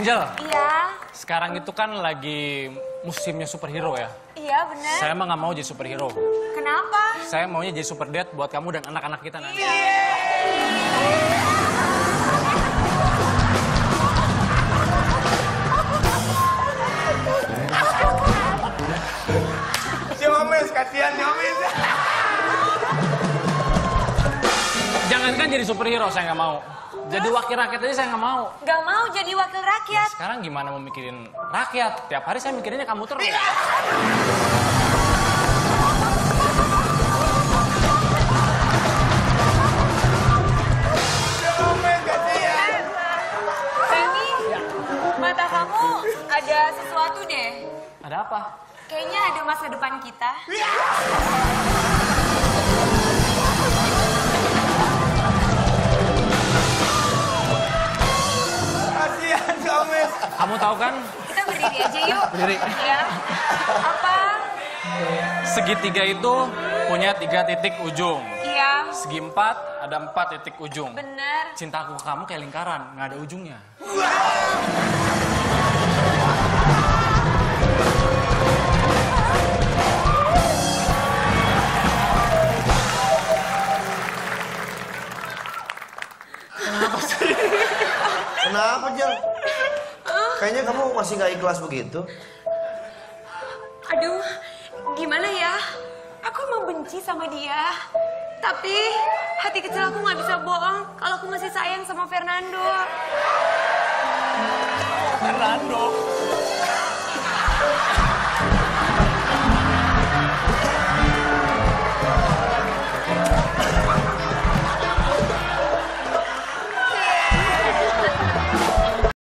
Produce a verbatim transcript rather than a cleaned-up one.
Angel. Iya. Sekarang itu kan lagi musimnya superhero ya. Iya benar. Saya mah nggak mau jadi superhero. Kenapa? Saya maunya jadi super dad buat kamu dan anak-anak kita nanti. Iya. Jomis, kasihan Jomis. Jangankan jadi superhero, saya nggak mau. Jadi wakil rakyat aja saya nggak mau. Gak mau jadi wakil rakyat. Sekarang gimana mau mikirin rakyat? Tiap hari saya mikirinnya kamu terus. Jomis, kasihan. Femi, mata kamu ada sesuatu deh. Ada apa? Kayaknya ada masa depan kita. Kasihan Jomis. Kamu tahu kan? Kita berdiri aja yuk. Berdiri. Ya. Apa? Segitiga itu punya tiga titik ujung. Iya. Segi empat ada empat titik ujung. Bener. Cintaku ke kamu kayak lingkaran, nggak ada ujungnya. Kenapa, Jel? Kayaknya kamu masih nggak ikhlas begitu. Aduh, gimana ya? Aku emang benci sama dia. Tapi hati kecil aku nggak bisa bohong kalau aku masih sayang sama Fernando. Fernando.